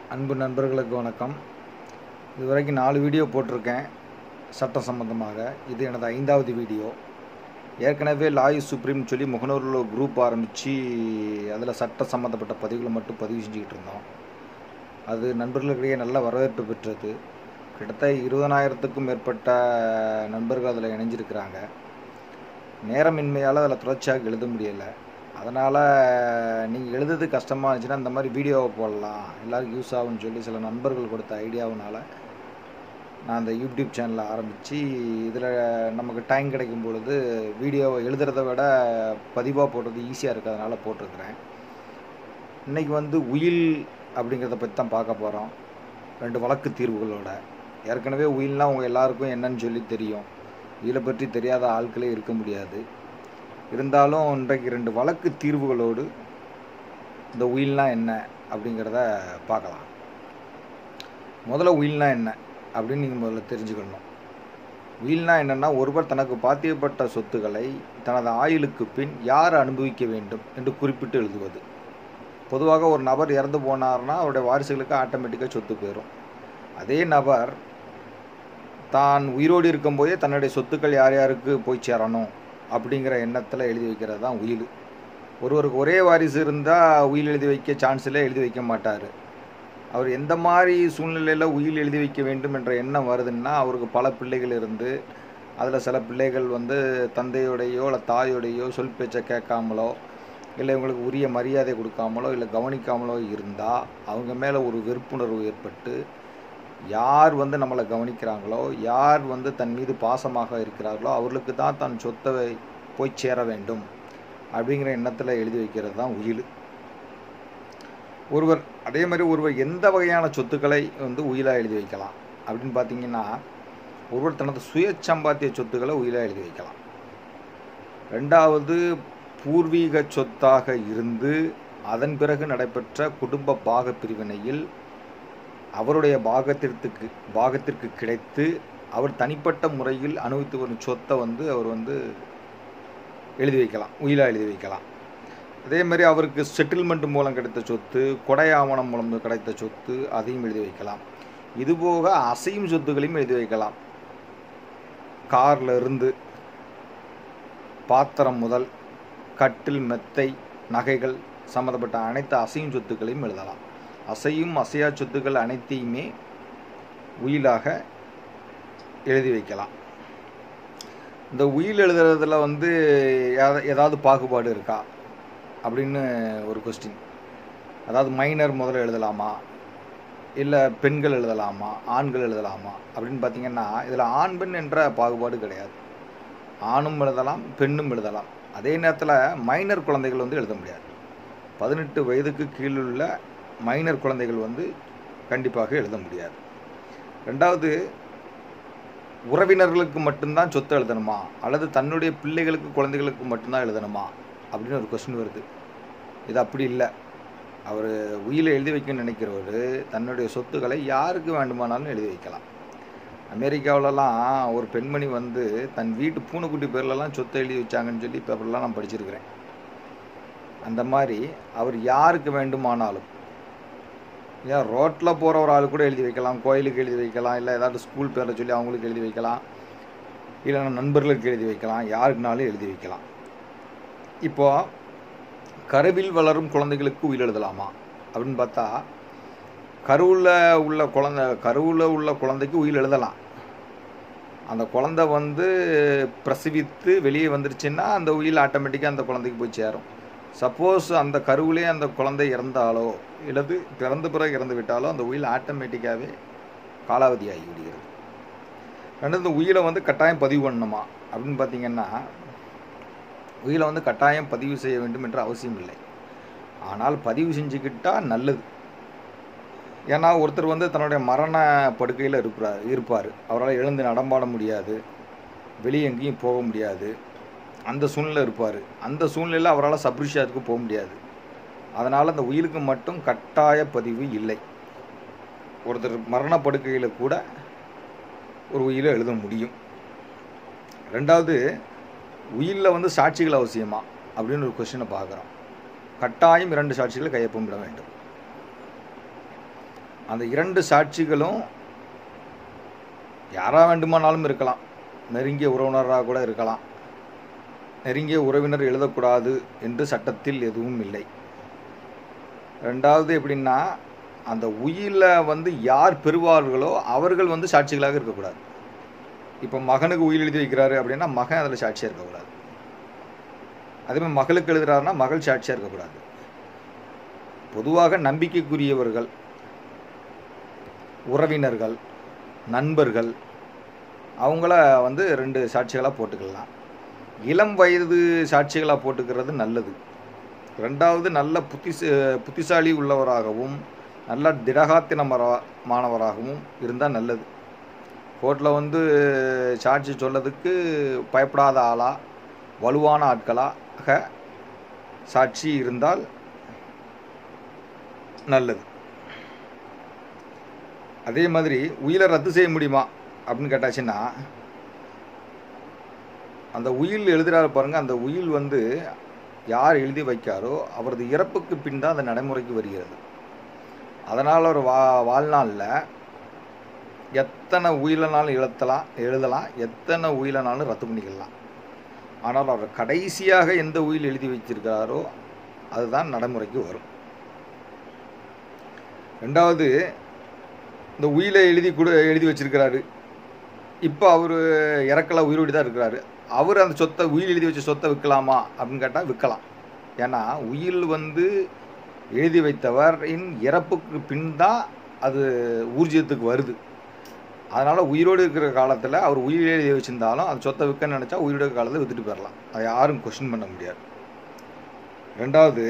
அன்பு நண்பர்களுக்கு வணக்கம். இதுவரைக்கும் 4 வீடியோ போட்டிருக்கேன் சட்டம் சம்பந்தமாக. இது எனது 5வது வீடியோ. ஏற்கனவே லாய் சுப்ரீம்னு சொல்லி முகநூரில் ஒரு குரூப் ஆரம்பித்து அதில் சட்டம் சம்மந்தப்பட்ட பதிவுகளை மட்டும் பதிவு செஞ்சுக்கிட்டு இருந்தோம். அது நண்பர்களுக்கிடையே நல்ல வரவேற்பு பெற்றது. கிட்டத்தட்ட 20,000க்கும் மேற்பட்ட நண்பர்கள் அதில் இணைஞ்சிருக்கிறாங்க. நேரமின்மையால் அதில் தொடர்ச்சியாக எழுத முடியலை. அதனால் நீங்கள் எழுதுறது கஷ்டமாக இருந்துச்சுன்னா இந்த மாதிரி வீடியோவை போடலாம், எல்லாருக்கும் யூஸ் ஆகும்னு சொல்லி சில நண்பர்கள் கொடுத்த ஐடியாவுனால் நான் அந்த யூடியூப் சேனலை ஆரம்பித்து இதில் நமக்கு டைம் கிடைக்கும் பொழுது வீடியோவை எழுதுறதை விட பதிவாக போடுறது ஈஸியாக இருக்கிறதுனால போட்டிருக்கிறேன். இன்றைக்கி உயில் அப்படிங்கிறத பற்றி தான் பார்க்க போகிறோம், 2 வழக்கு தீர்வுகளோட. ஏற்கனவே உயில்னால் உங்கள் எல்லாருக்கும் என்னன்னு சொல்லி தெரியும். உயிலை பற்றி தெரியாத ஆட்களே இருக்க முடியாது. இருந்தாலும் இன்றைக்கு 2 வழக்கு தீர்வுகளோடு இந்த உயில்னால் என்ன அப்படிங்கிறத பார்க்கலாம். முதல்ல உயில்னால் என்ன அப்படின்னு நீங்கள் முதல்ல தெரிஞ்சுக்கணும். உயில்னால் என்னென்னா, ஒருவர் தனக்கு பாத்தியப்பட்ட சொத்துக்களை தனது ஆயுளுக்கு பின் யார் அனுபவிக்க வேண்டும் என்று குறிப்பிட்டு எழுதுவது. பொதுவாக ஒரு நபர் இறந்து போனார்னா அவருடைய வாரிசுகளுக்கு ஆட்டோமேட்டிக்காக சொத்து போயிடும். அதே நபர் தான் உயிரோடு இருக்கும்போதே தன்னுடைய சொத்துக்கள் யார் யாருக்கு போய் சேரணும் அப்படிங்கிற எண்ணத்தில் எழுதி வைக்கிறது தான் உயில். ஒருவருக்கு ஒரே வாரிசு இருந்தால் உயில் எழுதி வைக்க சான்ஸில் எழுதி வைக்க மாட்டார். அவர் எந்த மாதிரி சூழ்நிலையில் உயில் எழுதி வைக்க வேண்டும் என்ற எண்ணம் வருதுன்னா, அவருக்கு பல பிள்ளைகள் இருந்து அதில் சில பிள்ளைகள் தந்தையோடையோ இல்லை தாயோடையோ சொல் பேச்சை கேட்காமலோ இல்லை இவங்களுக்கு உரிய மரியாதை கொடுக்காமலோ இல்லை கவனிக்காமலோ இருந்தால் அவங்க மேலே ஒரு வெறுப்புணர்வு ஏற்பட்டு யார் நம்மளை கவனிக்கிறாங்களோ, யார் தன் மீது பாசமாக இருக்கிறார்களோ அவர்களுக்கு தான் தன் சொத்தை போய் சேர வேண்டும் அப்படிங்கிற எண்ணத்தில் எழுதி வைக்கிறது தான் உயில். அதே மாதிரி ஒருவர் எந்த வகையான சொத்துக்களை உயிலாக எழுதி வைக்கலாம் அப்படின்னு பார்த்தீங்கன்னா, ஒருவர் தனது சுய சம்பாத்திய சொத்துக்களை உயிலாக எழுதி வைக்கலாம். 2வது, பூர்வீக சொத்தாக இருந்து அதன் பிறகு நடைபெற்ற குடும்ப பாக பிரிவினையில் அவருடைய பாகத்திற்கு கிடைத்து அவர் தனிப்பட்ட முறையில் அனுபவித்து வரும் சொத்தை அவர் எழுதி வைக்கலாம், உயிலாக எழுதி வைக்கலாம். அதே மாதிரி அவருக்கு செட்டில்மெண்ட் மூலம் கிடைத்த சொத்து, கொடை ஆவணம் மூலம் கிடைத்த சொத்து, அதையும் எழுதி வைக்கலாம். இதுபோக அசையும் சொத்துக்களையும் எழுதி வைக்கலாம். காரில் இருந்து பாத்திரம் முதல் கட்டில், மெத்தை, நகைகள் சம்மந்தப்பட்ட அனைத்து அசையும் சொத்துக்களையும் எழுதலாம். அசையும் அசையா சொத்துக்கள் அனைத்தையுமே உயிலாக எழுதி வைக்கலாம். இந்த உயில் எழுதுறதுல ஏதாவது பாகுபாடு இருக்கா அப்படின்னு ஒரு கொஸ்டின். அதாவது மைனர் முதல்ல எழுதலாமா, இல்லை பெண்கள் எழுதலாமா, ஆண்கள் எழுதலாமா அப்படின்னு பார்த்தீங்கன்னா, இதில் ஆண் பெண் என்ற பாகுபாடு கிடையாது. ஆணும் எழுதலாம், பெண்ணும் எழுதலாம். அதே நேரத்தில் மைனர் குழந்தைகள் எழுத முடியாது. 18 வயதுக்கு கீழுள்ள மைனர் குழந்தைகள் கண்டிப்பாக எழுத முடியாது. 2வது, உறவினர்களுக்கு மட்டும்தான் சொத்து எழுதணுமா அல்லது தன்னுடைய பிள்ளைகளுக்கு குழந்தைகளுக்கு மட்டும்தான் எழுதணுமா அப்படின்னு ஒரு கொஸ்டின் வருது. இது அப்படி இல்லை. அவர் உயிலை எழுதி வைக்கணும்னு நினைக்கிறவர் தன்னுடைய சொத்துக்களை யாருக்கு வேண்டுமானாலும் எழுதி வைக்கலாம். அமெரிக்காவிலலாம் ஒரு பெண்மணி தன் வீட்டு பூனைக்குட்டி பேர்லலாம் சொத்தை எழுதி வச்சாங்கன்னு சொல்லி பேப்பர்லாம் நான் படிச்சிருக்கிறேன். அந்த மாதிரி அவர் யாருக்கு வேண்டுமானாலும், ஏன் ரோட்டில் போகிற ஒரு ஆள் கூட எழுதி வைக்கலாம், கோயிலுக்கு எழுதி வைக்கலாம், இல்லை ஏதாவது ஸ்கூல் பேரில் சொல்லி அவங்களுக்கு எழுதி வைக்கலாம், இல்லைன்னா நண்பர்களுக்கு எழுதி வைக்கலாம், யாருக்குனாலும் எழுதி வைக்கலாம். இப்போது கருவில் வளரும் குழந்தைகளுக்கு உயில் எழுதலாமா அப்படின்னு பார்த்தா, கருவில் உள்ள குழந்தைக்கு உயில் எழுதலாம். அந்த குழந்தை பிரசவித்து வெளியே வந்துருச்சுன்னா அந்த உயில் ஆட்டோமேட்டிக்காக அந்த குழந்தைக்கு போய் சேரும். சப்போஸ் அந்த கருவிலே அந்த குழந்தை இறந்தாலோ இல்லது பிறந்த பிறகு இறந்து விட்டாலோ அந்த உயில் ஆட்டோமேட்டிக்காகவே காலாவதி ஆகி விடுகிறது. 2வது, உயிலை கட்டாயம் பதிவு பண்ணணுமா அப்படின்னு பார்த்தீங்கன்னா, உயிலை கட்டாயம் பதிவு செய்ய வேண்டும் என்ற அவசியம் இல்லை. ஆனால் பதிவு செஞ்சுக்கிட்டால் நல்லது. ஏன்னா ஒருத்தர் தன்னுடைய மரண படுக்கையில் இருப்பார். அவரால் எழுந்து நடமாட முடியாது, வெளியே எங்கேயும் போக முடியாது, அந்த சூழ்நிலை இருப்பார். அந்த சூழ்நிலையில் அவரால் சப்ரிஷியாத்துக்கு போக முடியாது. அதனால் அந்த உயிலுக்கு மட்டும் கட்டாய பதிவு இல்லை. ஒருத்தர் மரணப்படுக்கையில் கூட ஒரு உயிலை எழுத முடியும். 2வது, உயிலில் சாட்சிகள் அவசியமா அப்படின்னு ஒரு கொஸ்டினை பார்க்குறோம். கட்டாயம் 2 சாட்சிகளை கையொப்பமிட வேண்டும். அந்த 2 சாட்சிகளும் யாராக வேண்டுமானாலும் இருக்கலாம். நெருங்கிய உறவினராக கூட இருக்கலாம். நெருங்கிய உறவினர் எழுதக்கூடாது என்று சட்டத்தில் எதுவும் இல்லை. 2வது எப்படின்னா, அந்த உயிலை யார் பெறுவார்களோ அவர்கள் சாட்சிகளாக இருக்கக்கூடாது. இப்போ மகனுக்கு உயில் எழுதி வைக்கிறாரு அப்படின்னா மகன் அதில் சாட்சியாக இருக்கக்கூடாது. அதேமாதிரி மகளுக்கு எழுதுறாருன்னா மகள் சாட்சியாக இருக்கக்கூடாது. பொதுவாக நம்பிக்கைக்குரியவர்கள், உறவினர்கள், நண்பர்கள் அவங்கள 2 சாட்சிகளாக போட்டுக்கலாம். இளம் வயது சாட்சிகளாக போட்டுக்கிறது நல்லது. 2வது நல்ல புத்திசாலி உள்ளவராகவும் நல்ல திடகாத்திரமானவராகவும் இருந்தால் நல்லது. கோர்ட்டில் சாட்சி சொல்லதுக்கு பயப்படாத ஆளா, வலுவான ஆட்களாக சாட்சி இருந்தால் நல்லது. அதே மாதிரி உயிலை ரத்து செய்ய முடியுமா அப்படின்னு கேட்டாச்சுன்னா, அந்த உயில் எழுதுகிறாரு பாருங்கள், அந்த உயில் யார் எழுதி வைக்காரோ அவரது இறப்புக்கு பின் தான் அந்த நடைமுறைக்கு வருகிறது. அதனால் ஒரு வாழ்நாளில் எத்தனை உயிலனாலும் எழுதலாம், எத்தனை உயிலனாலும் ரத்து பண்ணிக்கலாம். ஆனால் அவர் கடைசியாக எந்த உயில் எழுதி வச்சிருக்கிறாரோ அதுதான் நடைமுறைக்கு வரும். 2வது, இந்த உயிலை எழுதி வச்சிருக்கிறாரு, இப்போ அவர் இறக்கல, உயிரோடு தான் இருக்கிறாரு. அவர் அந்த சொத்தை, உயில் எழுதி வச்ச சொத்தை விற்கலாமா அப்படின்னு கேட்டால் விற்கலாம். ஏன்னா உயில் எழுதி வைத்தவரின் இறப்புக்கு பின் தான் அது ஊர்ஜிதத்துக்கு வருது. அதனால் உயிரோடு இருக்கிற காலத்தில் அவர் உயிர் எழுதி வச்சுருந்தாலும் அந்த சொத்தை விற்க நினச்சா உயிரோடு இருக்கிற காலத்தில் விற்றுட்டு போயிடலாம். அதை யாரும் கொஸ்டின் பண்ண முடியாது. 2வது,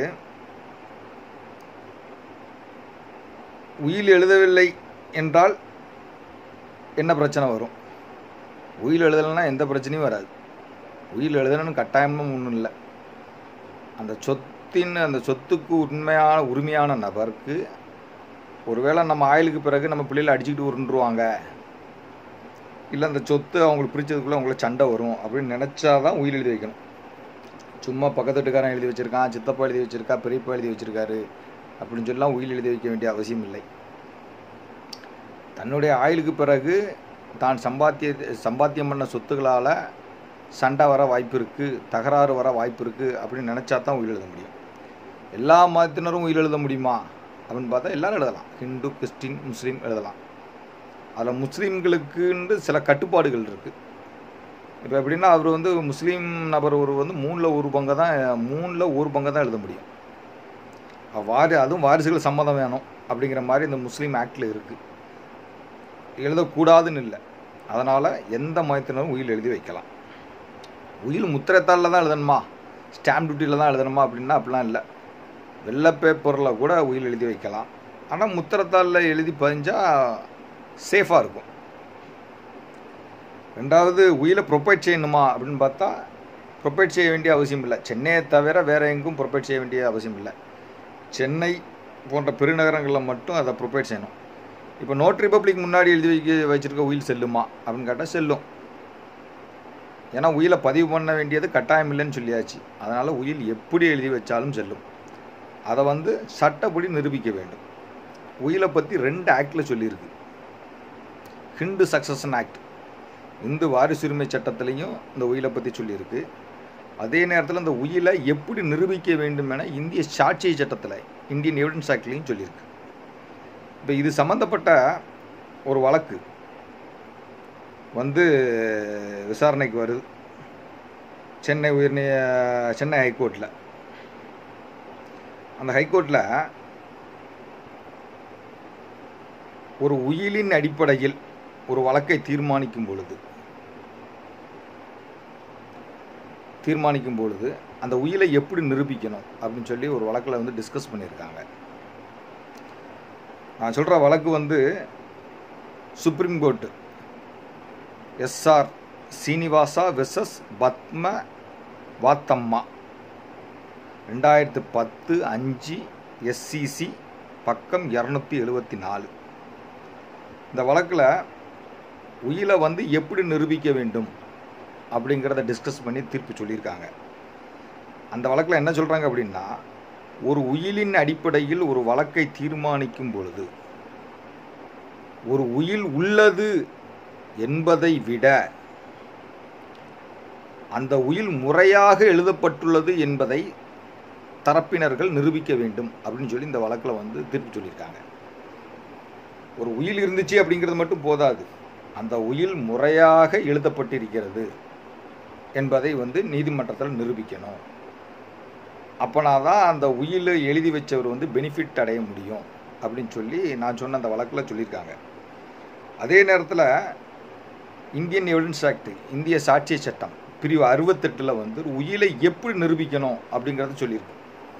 உயில் எழுதவில்லை என்றால் என்ன பிரச்சனை வரும்? உயில் எழுதலைன்னா எந்த பிரச்சனையும் வராது. உயில் எழுதணும்னு கட்டாயமும் ஒன்றும் இல்லை. அந்த சொத்துக்கு உரிமையான நபருக்கு ஒருவேளை நம்ம ஆயுளுக்கு பிறகு நம்ம பிள்ளைகளை அடிச்சுக்கிட்டு உருண்டுருவாங்க, இல்லை அந்த சொத்து அவங்களுக்கு பிரித்ததுக்குள்ளே அவங்களுக்கு சண்டை வரும் அப்படின்னு நினச்சாதான் உயில் எழுதி வைக்கணும். சும்மா பக்கத்து வீட்டுக்காரன் எழுதி வச்சுருக்கான், சித்தப்பா எழுதி வச்சுருக்கா, பெரியப்பா எழுதி வச்சுருக்காரு அப்படின்னு சொல்லலாம் உயில் எழுதி வைக்க வேண்டிய அவசியம் இல்லை. தன்னுடைய ஆயுளுக்கு பிறகு தான் சம்பாத்தியம் பண்ண சொத்துக்களால் சண்டை வர வாய்ப்பு இருக்குது, தகராறு வர வாய்ப்பு இருக்குது அப்படின்னு நினச்சா தான் உயில் எழுத முடியும். எல்லா மதத்தினரும் உயில் எழுத முடியுமா அப்படின்னு பார்த்தா எல்லோரும் எழுதலாம். ஹிந்து, கிறிஸ்டின், முஸ்லீம் எழுதலாம். அதில் முஸ்லீம்களுக்குன்னு சில கட்டுப்பாடுகள் இருக்குது. இப்போ எப்படின்னா, அவர் முஸ்லீம் நபர் ஒரு 3ல் 1 பங்கு தான் எழுத முடியும். அதுவும் வாரிசுகள் சம்மதம் வேணும் அப்படிங்கிற மாதிரி இந்த முஸ்லீம் ஆக்டில் இருக்குது. எழுதக்கூடாதுன்னு இல்லை. அதனால் எந்த மதத்தினரும் உயில் எழுதி வைக்கலாம். உயில் முத்திரைத்தாளில் தான் எழுதணுமா, ஸ்டாம்ப் டியூட்டியில் தான் எழுதணுமா அப்படிலாம் இல்லை. வெள்ளை பேப்பரில் கூட உயில் எழுதி வைக்கலாம். ஆனால் முத்திரைத்தாளில் எழுதி பதிஞ்சால் சேஃபாக இருக்கும். 2வது, உயிலை ப்ரொபைட் செய்யணுமா அப்படின்னு பார்த்தா ப்ரொபைட் செய்ய வேண்டிய அவசியம் இல்லை. சென்னையை தவிர வேறு எங்கும் ப்ரொபைட் செய்ய வேண்டிய அவசியம் இல்லை. சென்னை போன்ற பெருநகரங்களில் மட்டும் அதை ப்ரொபைட் செய்யணும். இப்போ நோட் ரிப்பப்ளிக் முன்னாடி எழுதி வச்சுருக்க உயில் செல்லுமா அப்படின்னு கேட்டால் செல்லும். ஏன்னா உயிலை பதிவு பண்ண வேண்டியது கட்டாயம் இல்லைன்னு சொல்லியாச்சு. அதனால் உயில் எப்படி எழுதி வச்சாலும் செல்லும். அதை சட்டப்படி நிரூபிக்க வேண்டும். உயிலை பற்றி 2 ஆக்டில் சொல்லியிருக்கு. ஹிந்து சக்சஷன் ஆக்ட், இந்து வாரிசுரிமை சட்டத்திலையும் இந்த உயிலை பற்றி சொல்லியிருக்கு. அதே நேரத்தில் இந்த உயிலை எப்படி நிரூபிக்க வேண்டும் என இந்திய சாட்சிய சட்டத்தில், இந்தியன் எவிடன்ஸ் ஆக்ட்லையும் சொல்லியிருக்கு. இப்போ இது சம்மந்தப்பட்ட ஒரு வழக்கு விசாரணைக்கு வருது சென்னை ஹைகோர்ட்டில். அந்த ஹைகோர்ட்டில் ஒரு உயிலின் அடிப்படையில் ஒரு வழக்கை தீர்மானிக்கும் பொழுது அந்த உயிலை எப்படி நிரூபிக்கணும் அப்படின்னு சொல்லி ஒரு வழக்கில் டிஸ்கஸ் பண்ணியிருக்காங்க. நான் சொல்கிற வழக்கு supreme court S R Srinivasa versus Padma Vathamma 2010 SCC பக்கம் 274. இந்த வழக்கில் உயிலை எப்படி நிரூபிக்க வேண்டும் அப்படிங்கிறத டிஸ்கஸ் பண்ணி தீர்ப்பு சொல்லியிருக்காங்க. அந்த வழக்கில் என்ன சொல்கிறாங்க அப்படின்னா, ஒரு உயிலின் அடிப்படையில் ஒரு வழக்கை தீர்மானிக்கும் பொழுது ஒரு உயில் உள்ளது என்பதை விட அந்த உயில் முறையாக எழுதப்பட்டுள்ளது என்பதை தரப்பினர்கள் நிரூபிக்க வேண்டும் அப்படின்னு சொல்லி இந்த வழக்கில் வந்து தீர்ப்பு சொல்லியிருக்காங்க. ஒரு உயில் இருந்துச்சு அப்படிங்கிறது மட்டும் போதாது, அந்த உயில் முறையாக எழுதப்பட்டிருக்கிறது என்பதை வந்து நீதிமன்றத்தில் நிரூபிக்கணும். அப்போனா தான் அந்த உயிலை எழுதி வச்சவர் வந்து பெனிஃபிட் அடைய முடியும் அப்படின்னு சொல்லி நான் சொன்ன அந்த வழக்கில் சொல்லியிருக்காங்க. அதே நேரத்தில் இந்தியன் எவிடன்ஸ் ஆக்ட், இந்திய சாட்சிய சட்டம் பிரிவு 68 வந்து உயிலை எப்படி நிரூபிக்கணும் அப்படிங்கிறத சொல்லியிருக்கு.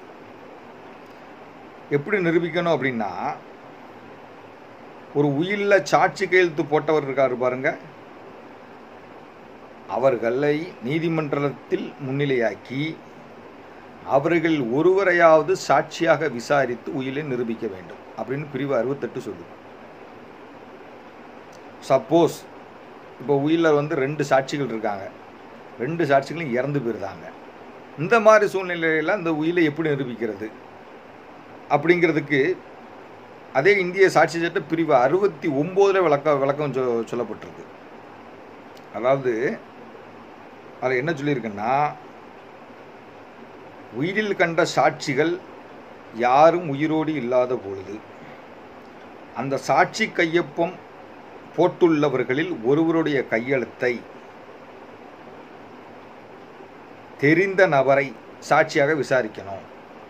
எப்படி நிரூபிக்கணும் அப்படின்னா, ஒரு உயிலில் சாட்சி கையெழுத்து போட்டவர் இருக்காரு பாருங்க, அவர்களை நீதிமன்றத்தில் முன்னிலையாக்கி அவர்கள் ஒருவரையாவது சாட்சியாக விசாரித்து உயிலை நிரூபிக்க வேண்டும் அப்படின்னு பிரிவு 68 சொல்லுது. சப்போஸ் இப்போ உயிலில் வந்து 2 சாட்சிகள் இருக்காங்க, 2 சாட்சிகளும் இறந்து போயிருந்தாங்க. இந்த மாதிரி சூழ்நிலையில் அந்த உயிலை எப்படி நிரூபிக்கிறது அப்படிங்கிறதுக்கு அதே இந்திய சாட்சி சட்ட பிரிவு 69 விளக்கம் சொல்லப்பட்டிருக்கு. அதாவது அதில் என்ன சொல்லியிருக்குன்னா, உயிரில் கண்ட சாட்சிகள் யாரும் உயிரோடு இல்லாத பொழுது அந்த சாட்சி கையொப்பம் போட்டுள்ளவர்களில் ஒருவருடைய கையெழுத்தை தெரிந்த நபரை சாட்சியாக விசாரிக்கணும்.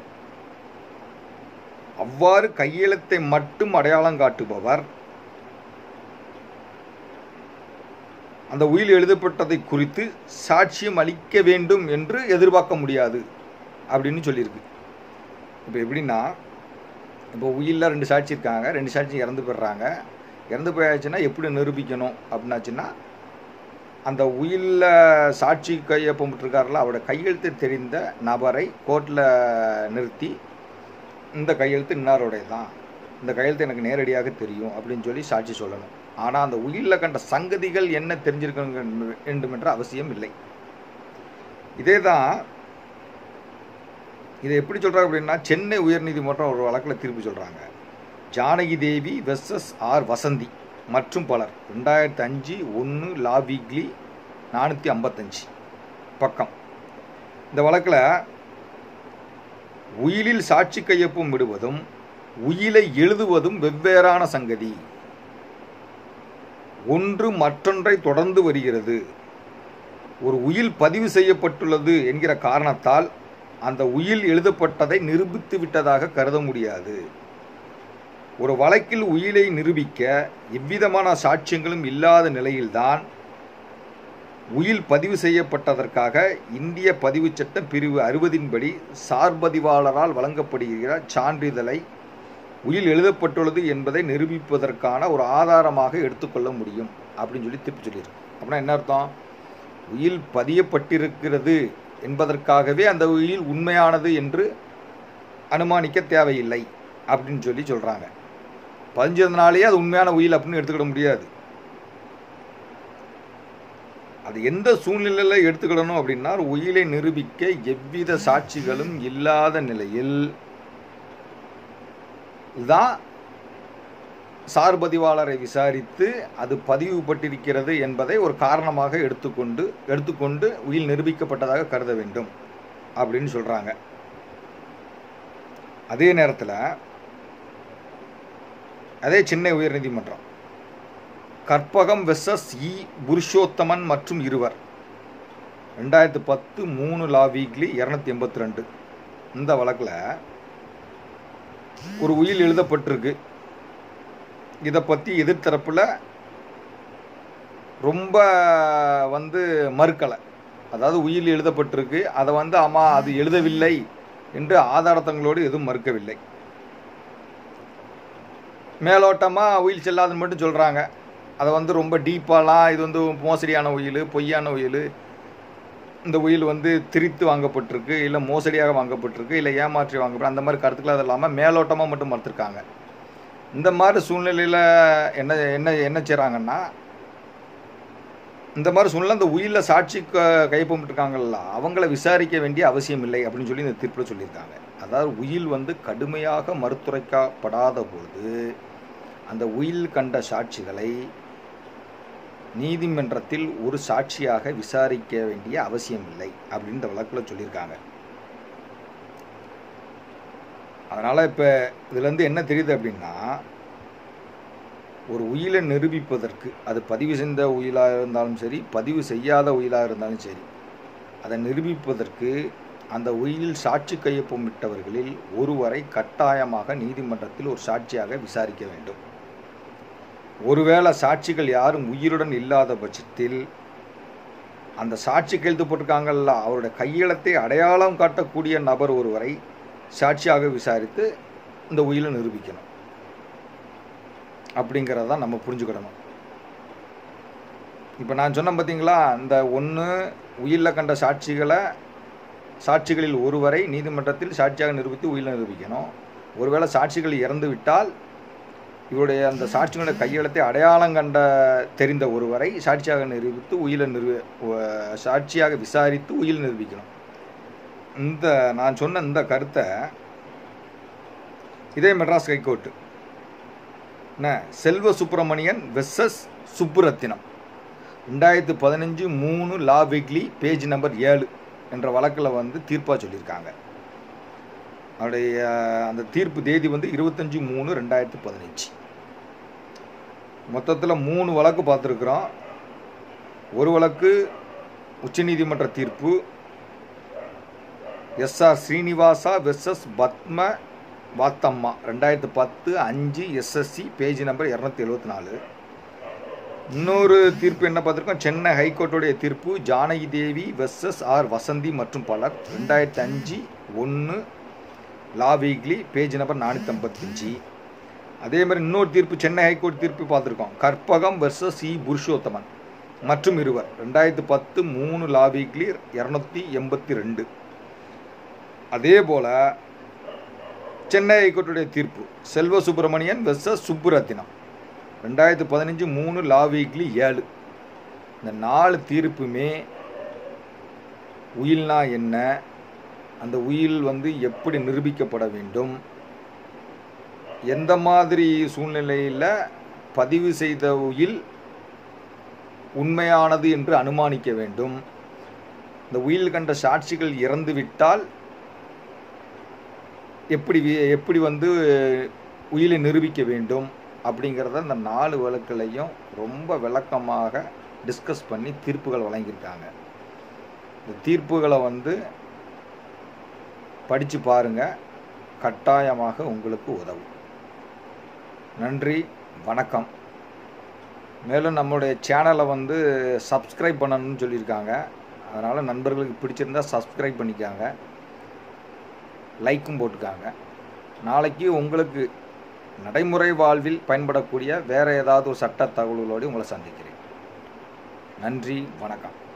அவ்வாறு கையெழுத்தை மட்டும் அடையாளம் காட்டுபவர் அந்த உயில் எழுதப்பட்டதை குறித்து சாட்சியம் அளிக்க வேண்டும் என்று எதிர்பார்க்க முடியாது அப்படின்னு சொல்லியிருக்கு. இப்போ எப்படின்னா, இப்போ உயிலில் 2 சாட்சி இருக்காங்க, 2 சாட்சி இறந்து போயிடுறாங்க. இறந்து போயாச்சுன்னா எப்படி நிரூபிக்கணும் அப்படின்னாச்சுன்னா, அந்த உயிலில் சாட்சி கையொப்பமிட்டிருக்காருல அவரோட கையெழுத்து தெரிந்த நபரை கோர்ட்டில் நிறுத்தி, இந்த கையெழுத்து இன்னாருடைய தான், இந்த கையெழுத்து எனக்கு நேரடியாக தெரியும் அப்படின்னு சொல்லி சாட்சி சொல்லணும். ஆனால் அந்த உயிலில் கண்ட சங்கதிகள் என்ன தெரிஞ்சிருக்க வேண்டும் என்ற அவசியம் இல்லை. இதே தான் இதை எப்படி சொல்கிறாங்க அப்படின்னா, சென்னை உயர்நீதிமன்றம் ஒரு வழக்கில் தீர்ப்பு சொல்கிறாங்க. ஜானகி தேவி வெர்சஸ் ஆர் வசந்தி மற்றும் பலர், 2005 1 லா வீக்லி 455 பக்கம். இந்த வழக்கில் உயிலில் சாட்சி கையொப்பம் விடுவதும் உயிலை எழுதுவதும் வெவ்வேறான சங்கதி, ஒன்று மற்றொன்றை தொடர்ந்து வருகிறது. ஒரு உயில் பதிவு செய்யப்பட்டுள்ளது என்கிற காரணத்தால் அந்த உயில் எழுதப்பட்டதை நிரூபித்து விட்டதாக கருத முடியாது. ஒரு வழக்கில் உயிலை நிரூபிக்க எவ்விதமான சாட்சியங்களும் இல்லாத நிலையில்தான் உயில் பதிவு செய்யப்பட்டதற்காக இந்திய பதிவு சட்டம் பிரிவு 60 படி சார்பதிவாளரால் வழங்கப்படுகிற சான்றிதழை உயில் எழுதப்பட்டுள்ளது என்பதை நிரூபிப்பதற்கான ஒரு ஆதாரமாக எடுத்துக்கொள்ள முடியும் அப்படின்னு சொல்லி தீர்ப்பு சொல்லியிருக்கு. அப்படின்னா என்ன அர்த்தம்? உயில் பதியப்பட்டிருக்கிறது என்பதற்காகவே அந்த உயில் உண்மையானது என்று அனுமானிக்க தேவையில்லை அப்படின்னு சொல்லி சொல்கிறாங்க. பதிஞ்சதுனாலேயே அது உண்மையான உயில் அப்படின்னு எடுத்துக்கிட முடியாது. அது எந்த சூழ்நிலையில் எடுத்துக்கிடணும் அப்படின்னா, உயிலை நிரூபிக்க எவ்வித சாட்சிகளும் இல்லாத நிலையில் தான் சார்பதிவாளரை விசாரித்து அது பதிவுபட்டிருக்கிறது என்பதை ஒரு காரணமாக எடுத்துக்கொண்டு உயில் நிரூபிக்கப்பட்டதாக கருத வேண்டும் அப்படின்னு சொல்கிறாங்க. அதே நேரத்தில் அதே சென்னை உயர்நீதிமன்றம் கற்பகம் வெர்சஸ் இ புருஷோத்தமன் மற்றும் இருவர், 2010 3 லா வீக்லி 282 இந்த வழக்கில் ஒரு உயில் எழுதப்பட்டிருக்கு. இதை பற்றி எதிர்த்தரப்பில் ரொம்ப மறுக்கலை. அதாவது உயில் எழுதப்பட்டிருக்கு, அதை ஆமாம் அது எழுதவில்லை என்று ஆதாரத்தங்களோடு எதுவும் மறுக்கவில்லை. மேலோட்டமாக உயில் செல்லாதுன்னு மட்டும் சொல்கிறாங்க. அதை ரொம்ப டீப்பாலாம் இது மோசடியான உயில், பொய்யான உயில், இந்த உயில் திரித்து வாங்கப்பட்டிருக்கு, இல்லை மோசடியாக வாங்கப்பட்டிருக்கு, இல்லை ஏமாற்றி வாங்கப்பட்டு அந்த மாதிரி கருத்துக்கள் அது இல்லாமல் மேலோட்டமாக மட்டும் மறுத்துருக்காங்க. இந்த மாதிரி சூழ்நிலையில் என்ன என்ன என்ன செய்கிறாங்கன்னா, இந்த மாதிரி சூழ்நிலை அந்த உயிலில் சாட்சி கைப்பற்றிருக்காங்கல்ல அவங்கள விசாரிக்க வேண்டிய அவசியம் இல்லை அப்படின்னு சொல்லி இந்த தீர்ப்பில் சொல்லியிருக்காங்க. அதாவது உயில் கடுமையாக மறுத்துரைக்கப்படாத பொழுது அந்த உயில் கண்ட சாட்சிகளை நீதிமன்றத்தில் ஒரு சாட்சியாக விசாரிக்க வேண்டிய அவசியம் இல்லை அப்படின்னு இந்த வழக்கில் சொல்லியிருக்காங்க. அதனால் இப்போ இதுலேருந்து என்ன தெரியுது அப்படின்னா, ஒரு உயிலை நிரூபிப்பதற்கு, அது பதிவு செய்த உயிலாக இருந்தாலும் சரி, பதிவு செய்யாத உயிலாக இருந்தாலும் சரி, அதை நிரூபிப்பதற்கு அந்த உயிலில் சாட்சி கையொப்பமிட்டவர்களில் ஒருவரை கட்டாயமாக நீதிமன்றத்தில் ஒரு சாட்சியாக விசாரிக்க வேண்டும். ஒருவேளை சாட்சிகள் யாரும் உயிருடன் இல்லாத பட்சத்தில் அந்த சாட்சி கையெழுத்து போட்டிருக்காங்கல்ல, அவருடைய கையெழுத்தை அடையாளம் காட்டக்கூடிய நபர் ஒருவரை சாட்சியாக விசாரித்து இந்த உயிலை நிரூபிக்கணும். அப்படிங்கிறத நம்ம புரிஞ்சுக்கிடணும். இப்போ நான் சொன்னேன் பார்த்தீங்களா, இந்த ஒன்று உயிரில் கண்ட சாட்சிகளில் ஒருவரை நீதிமன்றத்தில் சாட்சியாக நிரூபித்து உயிலை நிரூபிக்கணும். ஒருவேளை சாட்சிகள் இறந்து விட்டால் இவருடைய அந்த சாட்சிகளுடைய கையெழுத்தை அடையாளம் கண்ட தெரிந்த ஒருவரை சாட்சியாக நிரூபித்து உயிலை சாட்சியாக விசாரித்து உயிலை நிரூபிக்கணும். நான் சொன்ன இந்த கருத்தை இதே Madras high court Selva Subramanian versus Subburathinam 2015 law weekly page number 7 என்ற வழக்கில் தீர்ப்பாக சொல்லியிருக்காங்க. அவருடைய அந்த தீர்ப்பு தேதி 25/3/2015. மொத்தத்தில் 3 வழக்கு பார்த்துருக்குறோம். ஒரு வழக்கு உச்சநீதிமன்ற தீர்ப்பு S R Srinivasa versus Padma Vathamma 2010 SSC page number 274. இன்னொரு தீர்ப்பு என்ன பார்த்துருக்கோம், சென்னை ஹைகோர்ட்டுடைய தீர்ப்பு ஜானகி தேவி வெர்சஸ் ஆர் வசந்தி மற்றும் பலர் 2005 லா வீக்லி பேஜ் நம்பர் 455. அதே மாதிரி இன்னொரு தீர்ப்பு சென்னை ஹைகோர்ட் தீர்ப்பு பார்த்துருக்கோம், கற்பகம் வெர்சஸ் இ புருஷோத்தமன் மற்றும் இருவர் 2010 லா வீக்லி 282. அதே போல் சென்னை ஹைகோர்ட்டுடைய தீர்ப்பு Selva Subramanian versus Subburathinam 2015 law weekly 7. இந்த 4 தீர்ப்புமே உயில்னா என்ன, அந்த உயில் எப்படி நிரூபிக்கப்பட வேண்டும், எந்த மாதிரி சூழ்நிலையில் பதிவு செய்த உயில் உண்மையானது என்று அனுமானிக்க வேண்டும், இந்த உயில் கண்ட சாட்சிகள் இறந்துவிட்டால் எப்படி உயிலை நிரூபிக்க வேண்டும் அப்படிங்கிறத இந்த 4 வழக்குலையும் ரொம்ப விளக்கமாக டிஸ்கஸ் பண்ணி தீர்ப்புகள் வழங்கியிருக்காங்க. இந்த தீர்ப்புகளை படித்து பாருங்கள், கட்டாயமாக உங்களுக்கு உதவும். நன்றி, வணக்கம். மேலும் நம்மளுடைய சேனலை சப்ஸ்கிரைப் பண்ணணும்னு சொல்லியிருக்காங்க. அதனால் நண்பர்களுக்கு பிடிச்சிருந்தால் சப்ஸ்கிரைப் பண்ணிக்காங்க, லைக்கும் போட்டுக்காங்க. நாளைக்கு உங்களுக்கு நடைமுறை வாழ்வில் பயன்படக்கூடிய வேறு ஏதாவது ஒரு சட்ட தகவல்களோடு உங்களை சந்திக்கிறேன். நன்றி, வணக்கம்.